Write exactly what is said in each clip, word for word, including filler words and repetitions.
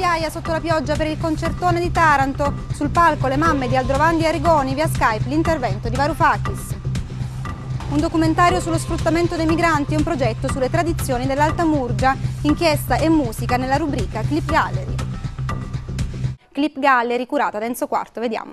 migliaia sotto la pioggia per il concertone di Taranto. Sul palco le mamme di Aldrovandi e Arrigoni, via Skype l'intervento di Varoufakis. Un documentario sullo sfruttamento dei migranti e un progetto sulle tradizioni dell'Alta Murgia, inchiesta e musica nella rubrica Clip Gallery. Clip Gallery curata da Enzo Quarto, vediamo.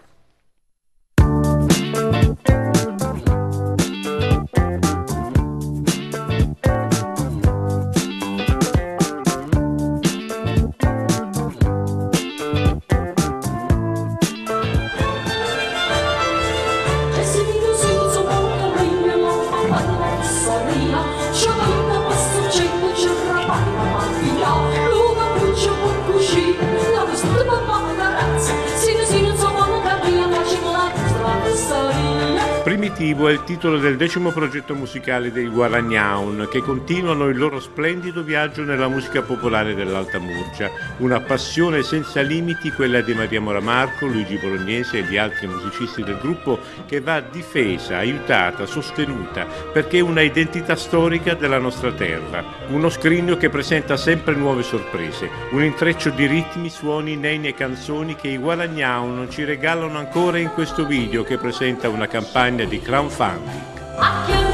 Primitivo è il titolo del decimo progetto musicale dei Guaragnaun, che continuano il loro splendido viaggio nella musica popolare dell'Alta Murgia. Una passione senza limiti, quella di Maria Moramarco, Luigi Bolognese e gli altri musicisti del gruppo, che va difesa, aiutata, sostenuta, perché è una identità storica della nostra terra. Uno scrigno che presenta sempre nuove sorprese, un intreccio di ritmi, suoni, neni e canzoni che i Guaragnaun ci regalano ancora in questo video che presenta una campagna di crowdfunding.